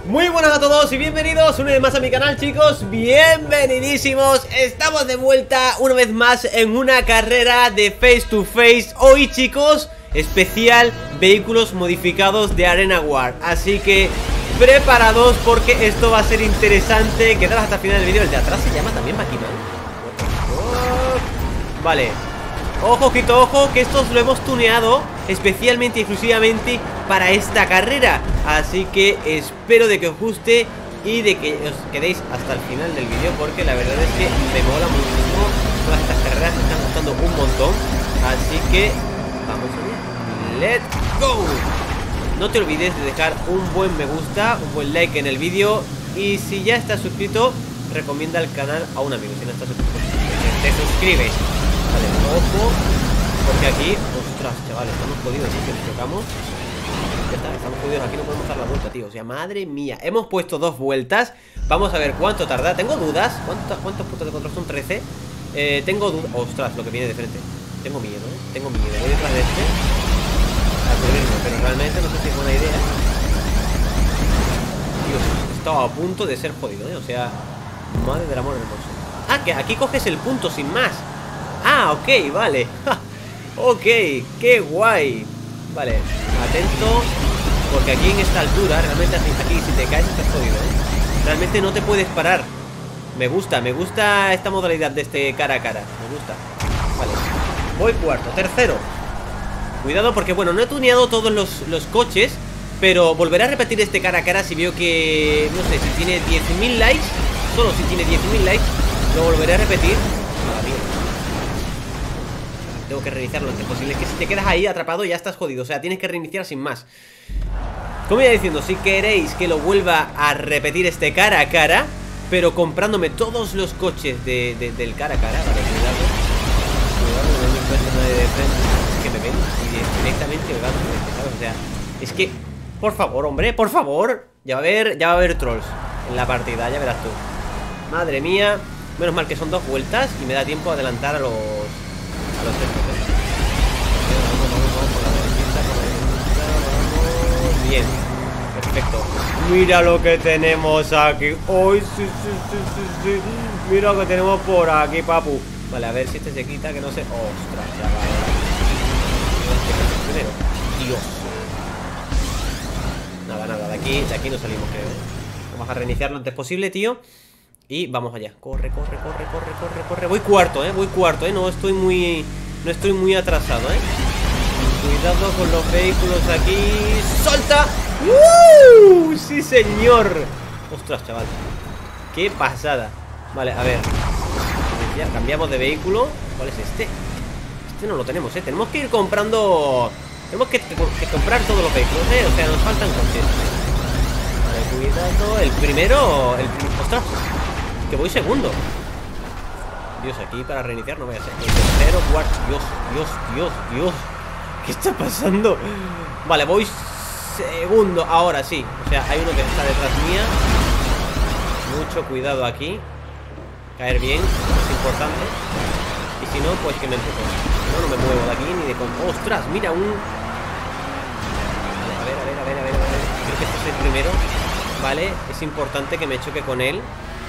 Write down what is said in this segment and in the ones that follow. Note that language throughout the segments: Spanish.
Muy buenas a todos y bienvenidos una vez más a mi canal, chicos. Bienvenidísimos. Estamos de vuelta una vez más en una carrera de face to face. Hoy, chicos, especial vehículos modificados de Arena War. Así que preparados porque esto va a ser interesante. Quedaros hasta el final del vídeo. El de atrás se llama también Maquiman. Vale. Ojo, ojito, ojo, que estos lo hemos tuneado especialmente y exclusivamente para esta carrera. Así que espero de que os guste y de que os quedéis hasta el final del vídeo, porque la verdad es que me mola muchísimo. Todas estas carreras me están gustando un montón. Así que vamos allá. ¡Let's go! No te olvides de dejar un buen me gusta, un buen like en el vídeo. Y si ya estás suscrito, recomienda el canal a un amigo. Si no estás suscrito, te suscribes. Vale, ojo, porque aquí, ostras, chavales, estamos jodidos, ¿sí? Que nos chocamos. Ya está, estamos jodidos, aquí no podemos dar la vuelta, tío. O sea, madre mía, hemos puesto 2 vueltas. Vamos a ver cuánto tarda. Tengo dudas. ¿Cuántos puntos de control son? 13. Tengo dudas. Ostras, lo que viene de frente. Tengo miedo, tengo miedo. Voy detrás de este a cubrirme, pero realmente no sé si es buena idea. Dios, estaba a punto de ser jodido, O sea, madre del amor hermoso. Ah, que aquí coges el punto sin más. Ah, ok, vale. Ok, qué guay. Vale, atento, porque aquí en esta altura, realmente aquí si te caes estás jodido, Realmente no te puedes parar. Me gusta esta modalidad de este cara a cara. Me gusta. Vale, voy cuarto, tercero. Cuidado porque, bueno, no he tuneado todos los coches, pero volveré a repetir este cara a cara si veo que, no sé, si tiene 10.000 likes. Solo si tiene 10.000 likes, lo volveré a repetir. Madre mía. Tengo que reiniciarlo lo antes posible. Es que si te quedas ahí atrapado ya estás jodido. O sea, tienes que reiniciar sin más. Como iba diciendo, si queréis que lo vuelva a repetir este cara a cara, pero comprándome todos los coches del cara a cara. Vale, cuidado. Cuidado, no me encuentro de frente. Es que me ven y directamente me van de frente, ¿sabes? O sea, es que, por favor, hombre, por favor. Ya va a haber trolls en la partida, ya verás tú. Madre mía. Menos mal que son 2 vueltas y me da tiempo a adelantar a los textos, Bien, perfecto. Mira lo que tenemos aquí. ¡Ay, sí! Mira lo que tenemos por aquí, papu. Vale, a ver si este se quita, que no sé. ¡Ostras, ya va! Primero. Dios. Nada, de aquí no salimos, creo, Vamos a reiniciar lo antes posible, tío. Y vamos allá. Corre. Voy cuarto, No estoy muy atrasado, Cuidado con los vehículos aquí. ¡Salta! ¡Sí, señor! Ostras, chaval. ¡Qué pasada! Vale, a ver. Ya cambiamos de vehículo. ¿Cuál es este? Este no lo tenemos, Tenemos que ir comprando. Tenemos que comprar todos los vehículos, O sea, nos faltan coches. Vale, cuidado. El primero. ¡Ostras! Que voy segundo. Dios, aquí para reiniciar no voy a ser. El tercero, cuarto. Dios. ¿Qué está pasando? Vale, voy segundo. Ahora sí. O sea, hay uno que está detrás mía. Mucho cuidado aquí. Caer bien, es importante. Y si no, pues que me empujo. No me muevo de aquí ni de con. ¡Ostras! Mira un. Vale, a ver. Creo que este es el primero. Vale, es importante que me choque con él.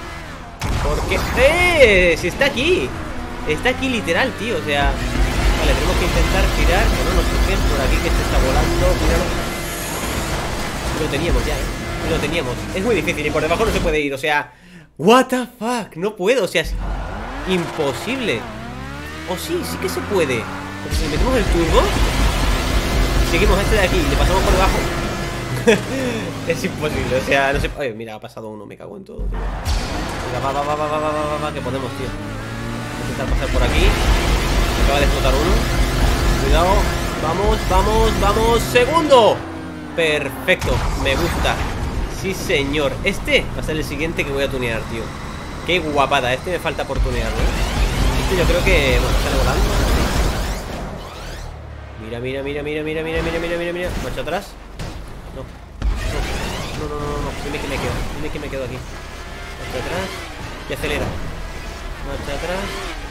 Porque... Si está aquí. Está aquí literal, tío, o sea. Vale, tenemos que intentar girar. Que no nos toquen por aquí, que se está volando. Míralo. Lo teníamos ya, Lo teníamos. Es muy difícil y por debajo no se puede ir, o sea. What the fuck, no puedo, o sea, es imposible. O sí que se puede. Porque si metemos el turbo, seguimos este de aquí y le pasamos por debajo. Es imposible, o sea, no sé. Oye, mira, ha pasado uno, me cago en todo, tío. Venga, va, que podemos, tío. Voy a intentar pasar por aquí. Me acaba de explotar uno. Cuidado, vamos. Segundo. Perfecto, me gusta. Sí, señor. Este va a ser el siguiente que voy a tunear, tío. Qué guapada, este me falta por tunearlo, Este yo creo que, bueno, sale volando. Mira. Marcha atrás. No. Dime que me quedo aquí. Marcha atrás. Y acelera. Marcha atrás.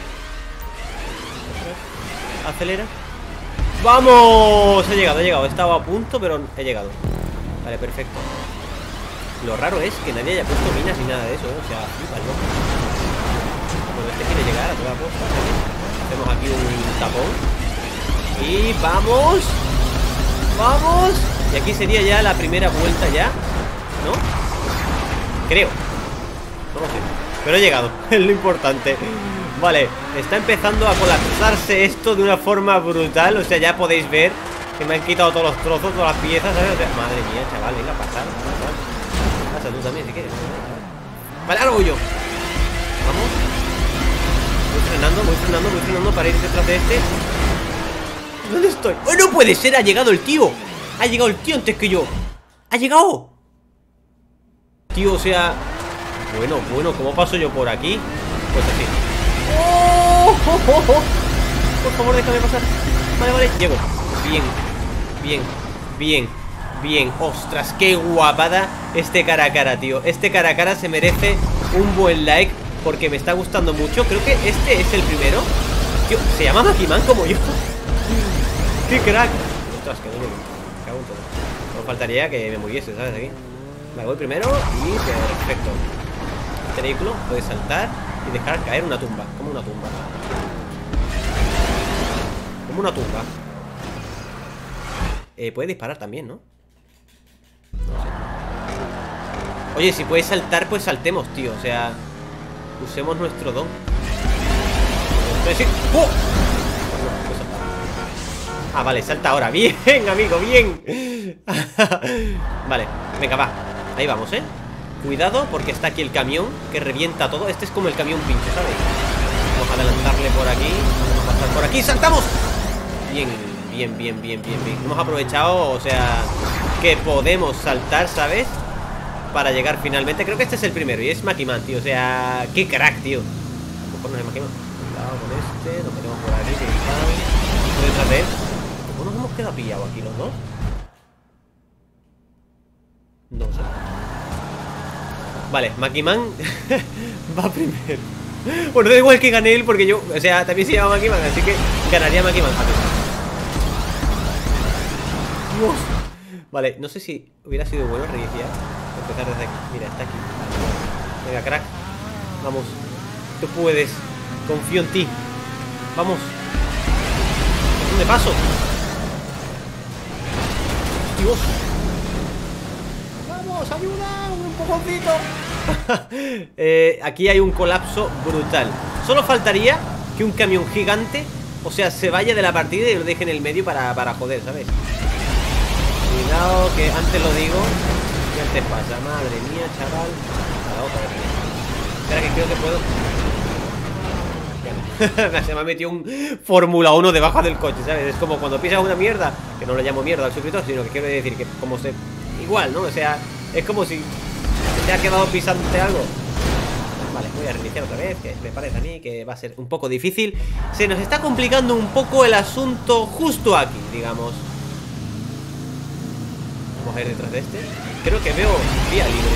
Acelera. ¡Vamos! He llegado. Estaba a punto, pero he llegado. Vale, perfecto. Lo raro es que nadie haya puesto minas ni nada de eso, ¿eh? O sea, flipas, ¿no? Bueno, este quiere llegar a toda costa, ¿sabes? Hacemos aquí un tapón. Y ¡vamos! ¡Vamos! Y aquí sería ya la primera vuelta ya, ¿no? Creo. No lo sé. Pero he llegado, es lo importante. Vale, está empezando a colapsarse esto de una forma brutal. O sea, ya podéis ver que me han quitado todos los trozos, todas las piezas, ¿sabes? O sea, madre mía, chaval, venga, pasar. Pasa tú también, si quieres. Vale, ahora voy yo. Vamos. Voy frenando para ir detrás de este. ¿Dónde estoy? ¡Oh, no puede ser! Ha llegado el tío. Ha llegado el tío antes que yo. ¡Ha llegado! Tío, o sea... Bueno, ¿cómo paso yo por aquí? Pues así. ¡Oh! Por favor, déjame pasar. Vale, llego. Bien. Ostras, qué guapada este cara a cara, tío. Este cara a cara se merece un buen like porque me está gustando mucho. Creo que este es el primero. Tío, se llama Makiman como yo. ¡Qué crack! Ostras, que no me cago en todo. No faltaría que me muriese, ¿sabes? Aquí. Vale, voy primero y perfecto. Este vehículo puede saltar y dejar caer una tumba. Como una tumba. Puede disparar también, ¿no? No sé. Oye, si puede saltar, pues saltemos, tío. O sea, usemos nuestro don. ¡Oh! Ah, vale, salta ahora. Bien, amigo, bien. Vale, venga, va. Ahí vamos, ¿eh? Cuidado, porque está aquí el camión que revienta todo. Este es como el camión pinche, ¿sabes? Vamos a adelantarle por aquí. Vamos a pasar por aquí. ¡Saltamos! Bien. Hemos aprovechado, o sea, que podemos saltar, ¿sabes? Para llegar finalmente. Creo que este es el primero y es Makiman, tío. O sea, qué crack, tío. A lo mejor no es Makiman. Cuidado con este. Lo metemos por aquí. Por detrás de él. ¿Cómo nos hemos quedado pillados aquí los dos? No sé. Vale, Makiman va primero. Bueno, da igual que gane él porque yo, o sea, también se llama Makiman, así que ganaría Makiman. Dios. Vale, no sé si hubiera sido bueno reiniciar. Empezar desde aquí. Mira, está aquí. Venga, crack. Vamos. Tú puedes. Confío en ti. Vamos. ¿Dónde paso? Dios. Vamos, ayuda. Un empujoncito. Aquí hay un colapso brutal. Solo faltaría que un camión gigante, o sea, se vaya de la partida y lo deje en el medio para joder, ¿sabes? Cuidado, que antes lo digo y antes pasa. Madre mía, chaval. La otra vez. Espera, que creo que puedo. Se me ha metido un Fórmula 1 debajo del coche, ¿sabes? Es como cuando pisas una mierda, que no le llamo mierda al suscriptor, sino que quiero decir que como se... Igual, ¿no? O sea, es como si te ha quedado pisándote algo. Vale, voy a reiniciar otra vez, que me parece a mí que va a ser un poco difícil. Se nos está complicando un poco el asunto justo aquí, digamos. Vamos a ir detrás de este. Creo que veo vía libre.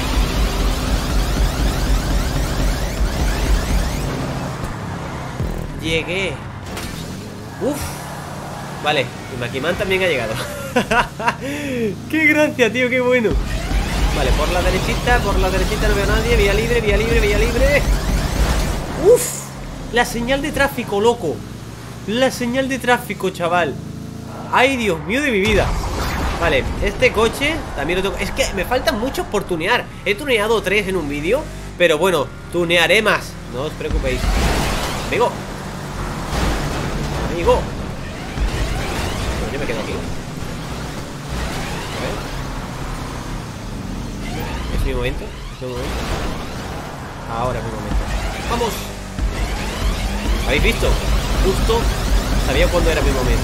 Llegué. Uf. Vale, y Makiman también ha llegado. ¡Qué gracia, tío! ¡Qué bueno! Vale, por la derechita no veo a nadie. Vía libre. ¡Uf! La señal de tráfico, loco. La señal de tráfico, chaval. ¡Ay, Dios mío de mi vida! Vale, este coche también lo tengo. Es que me faltan muchos por tunear. He tuneado 3 en un vídeo, pero bueno, tunearé más. No os preocupéis. Amigo. Bueno, yo me quedo aquí. A ver. Es mi momento. Ahora es mi momento. ¡Vamos! ¿Habéis visto? Justo sabía cuándo era mi momento.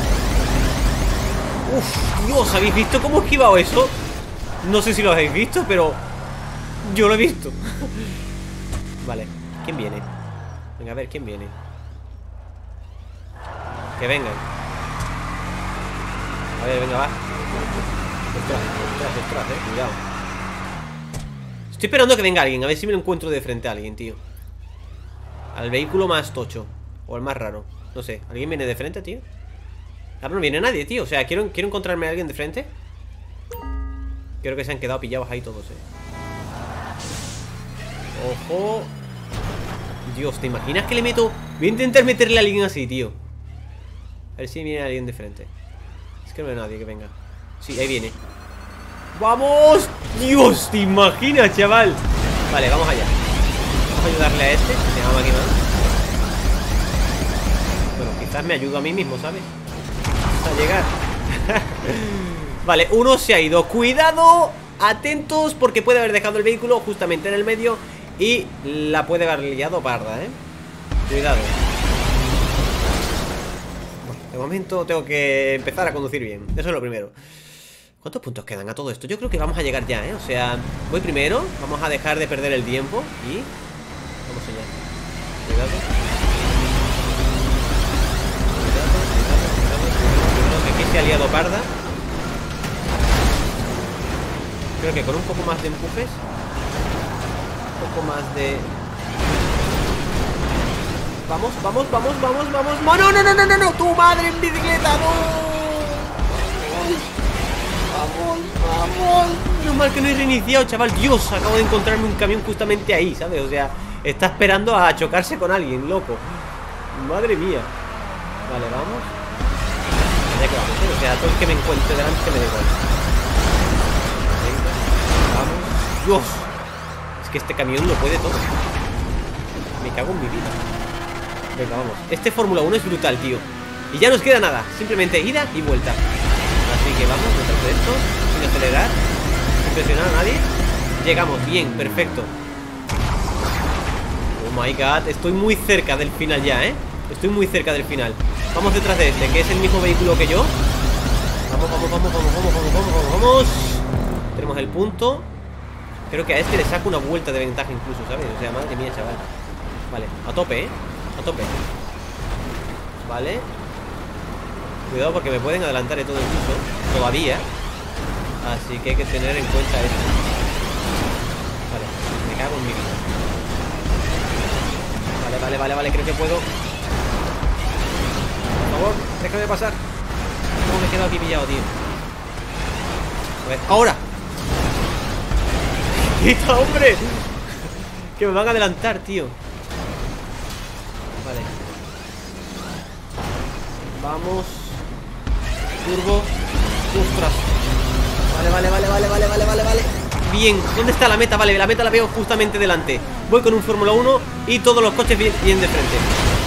Uf, Dios, ¿habéis visto cómo he esquivado eso? No sé si lo habéis visto, pero yo lo he visto. Vale, ¿quién viene? Venga, a ver, ¿quién viene? Que vengan. A ver, venga, va. Ostras, cuidado. Estoy esperando a que venga alguien, a ver si me lo encuentro de frente a alguien, tío. Al vehículo más tocho. O al más raro, no sé, ¿alguien viene de frente, tío? Ahora no viene nadie, tío, o sea, quiero encontrarme a alguien de frente. Creo que se han quedado pillados ahí todos, Ojo. Dios, ¿te imaginas que le meto? Voy a intentar meterle a alguien así, tío. A ver si viene alguien de frente. Es que no veo a nadie que venga. Sí, ahí viene. ¡Vamos! ¡Dios! ¿Te imaginas, chaval? Vale, vamos allá. Vamos a ayudarle a este. Se llama aquí más. Bueno, quizás me ayudo a mí mismo, ¿sabes? Hasta llegar. Vale, uno se ha ido. Cuidado, atentos, porque puede haber dejado el vehículo justamente en el medio y la puede haber liado parda, ¿eh? Cuidado. Bueno, de momento tengo que empezar a conducir bien. Eso es lo primero. ¿Cuántos puntos quedan a todo esto? Yo creo que vamos a llegar ya, ¿eh? O sea, voy primero. Vamos a dejar de perder el tiempo y... vamos allá. Cuidado. Cuidado, que aquí se ha liado parda. Creo que con un poco más de empujes, un poco más de... Vamos, vamos, vamos, vamos, vamos. ¡No, no, no, no, no, no! ¡Tu madre en bicicleta! ¡No! ¡Vamos, vamos! Menos mal que no he reiniciado, chaval. Dios, acabo de encontrarme un camión justamente ahí, ¿sabes? O sea, está esperando a chocarse con alguien, loco. Madre mía. Vale, vamos. Ya que vamos, ¿eh? O sea, todo el que me encuentre delante me da igual. Dios, es que este camión lo puede todo. Me cago en mi vida. Venga, vamos. Este Fórmula 1 es brutal, tío. Y ya nos queda nada, simplemente ida y vuelta. Así que vamos, detrás de esto, sin acelerar, sin presionar a nadie. Llegamos, bien, perfecto. Oh my god, estoy muy cerca del final ya, estoy muy cerca del final. Vamos detrás de este, que es el mismo vehículo que yo. Vamos, vamos, vamos, vamos, vamos, vamos, vamos, vamos, vamos. Tenemos el punto. Creo que a este le saco una vuelta de ventaja incluso, ¿sabes? O sea, madre mía, chaval. Vale, a tope, a tope. Vale. Cuidado porque me pueden adelantar de todo incluso. Todavía. Así que hay que tener en cuenta esto. Vale, me cago en mi vida. Vale, vale, vale, vale, creo que puedo. Por favor, déjame pasar. ¿Cómo me he quedado aquí pillado, tío? A ver, ¡ahora! ¡Quita, hombre! Que me van a adelantar, tío. Vale. Vamos. Turbo. ¡Ostras! Vale, vale, vale, vale, vale, vale, vale, vale. Bien, ¿dónde está la meta? Vale, la meta la veo justamente delante. Voy con un Fórmula 1 y todos los coches vienen de frente.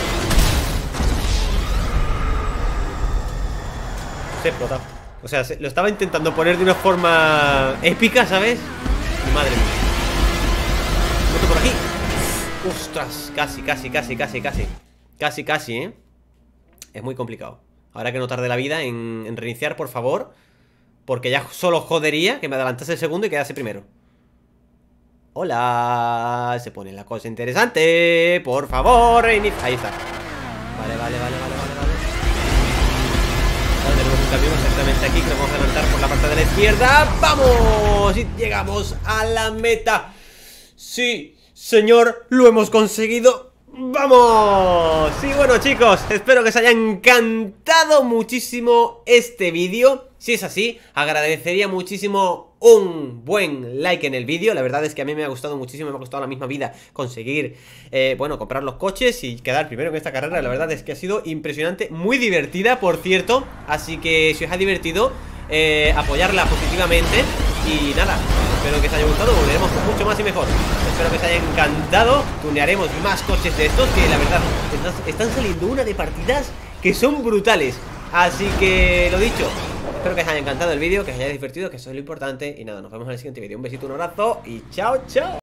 Se ha explotado. O sea, lo estaba intentando poner de una forma épica, ¿sabes? Madre mía. Moto por aquí. Ostras, casi, casi, casi, casi, casi. Casi, casi, ¿eh? Es muy complicado. Habrá que no tarde la vida en reiniciar, por favor. Porque ya solo jodería que me adelantase el segundo y quedase primero. Hola. Se pone la cosa interesante. Por favor, reinicia. Ahí está. Vale, vale, vale, vale, vale, vale. Vale, tenemos un camión exactamente aquí que lo vamos a adelantar por la parte de la izquierda. ¡Vamos! Y llegamos a la meta. Sí, señor, lo hemos conseguido. ¡Vamos! Sí, bueno, chicos, espero que os haya encantado muchísimo este vídeo. Si es así, agradecería muchísimo un buen like en el vídeo. La verdad es que a mí me ha gustado muchísimo, me ha costado la misma vida conseguir, bueno, comprar los coches y quedar primero en esta carrera. La verdad es que ha sido impresionante, muy divertida, por cierto. Así que si os ha divertido, apoyarla positivamente. Y nada, espero que os haya gustado, volveremos con mucho más y mejor. Espero que os haya encantado, tunearemos más coches de estos, que la verdad están saliendo una de partidas que son brutales. Así que, lo dicho, espero que os haya encantado el vídeo, que os haya divertido, que eso es lo importante. Y nada, nos vemos en el siguiente vídeo. Un besito, un abrazo y chao, chao.